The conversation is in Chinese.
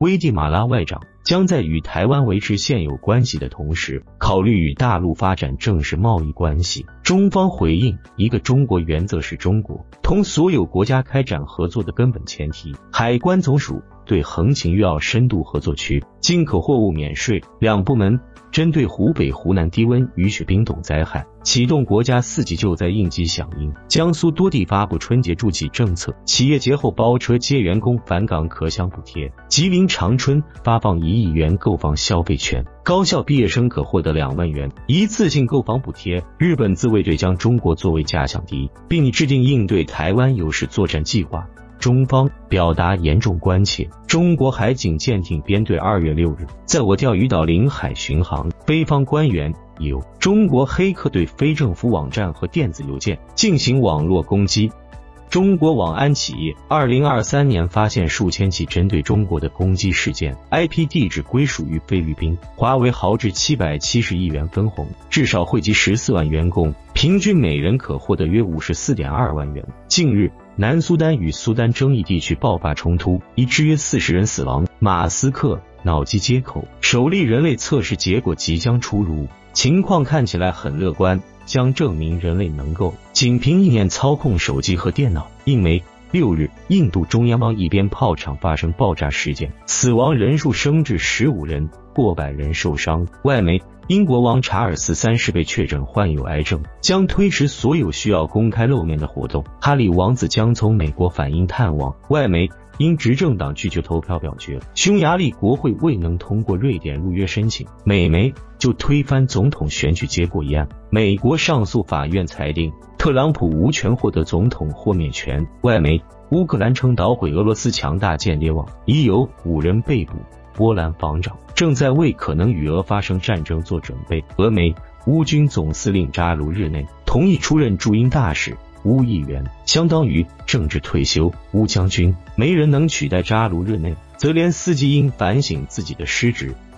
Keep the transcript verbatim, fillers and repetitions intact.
危地马拉外长将在与台湾维持现有关系的同时，考虑与大陆发展正式贸易关系。中方回应，一个中国原则是中国同所有国家开展合作的根本前提。海关总署对横琴粤澳深度合作区进口货物免税，两部门针对湖北、湖南低温雨雪冰冻灾害，启动国家四级救灾应急响应。江苏多地发布春节助企政策，企业节后包车接员工返岗可享补贴。吉林长春发放一亿元购房消费券，高校毕业生可获得两万元一次性购房补贴。日本自卫队将中国作为假想敌，并拟制定应对台湾有事作战计划。中方表达严重关切。中国海警舰艇编队二月六日在我钓鱼岛领海巡航，非方官员有中国黑客对非政府网站和电子邮件进行网络攻击。中国网安企业二零二三年发现数千起针对中国的攻击事件 ，I P 地址归属于菲律宾。华为豪掷七百七十亿元分红，至少惠及十四万员工，平均每人可获得约 五十四点二万元。近日，南苏丹与苏丹争议地区爆发冲突，已致约四十人死亡。马斯克脑机接口首例人类测试结果即将出炉，情况看起来很乐观，将证明人类能够仅凭意念操控手机和电脑。印媒六日，印度中央邦一边炮厂发生爆炸事件，死亡人数升至十五人，过百人受伤。外媒英国王查尔斯三世被确诊患有癌症，将推迟所有需要公开露面的活动。哈里王子将从美国返英探望。外媒因执政党拒绝投票表决，匈牙利国会未能通过瑞典入约申请。美媒就推翻总统选举结果一案，美国上诉法院裁定特朗普无权获得总统豁免权。外媒乌克兰称捣毁俄罗斯强大间谍网，已有五人被捕。波兰防长正在为可能与俄发生战争做准备。俄媒乌军总司令扎卢日内同意出任驻英大使。乌议员相当于政治退休。乌将军没人能取代扎卢日内，泽连斯基应反省自己的失职。